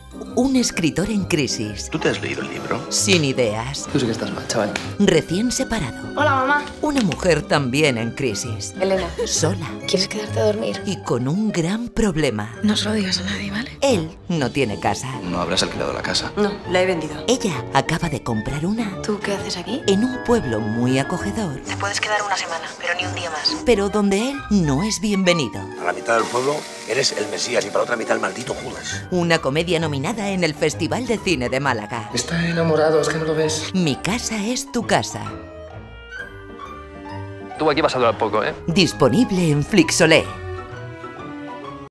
Un escritor en crisis. ¿Tú te has leído el libro? Sin ideas. Tú sí que estás mal, chaval. Recién separado. Hola, mamá. Una mujer también en crisis. Elena, Sola. ¿quieres quedarte a dormir? Y con un gran problema. No se lo digas a nadie, ¿vale? Él no tiene casa. No habrás alquilado la casa. No, la he vendido. Ella acaba de comprar una ¿Tú qué haces aquí? en un pueblo muy acogedor, Te puedes quedar una semana, pero ni un día más. pero donde él no es bienvenido. A la mitad del pueblo eres el Mesías y para otra mitad el maldito Judas. Una comedia nominada en el Festival de Cine de Málaga. Está enamorado, es que no lo ves. Mi casa es tu casa. Tú aquí vas a durar poco, ¿eh? Disponible en Flixolé.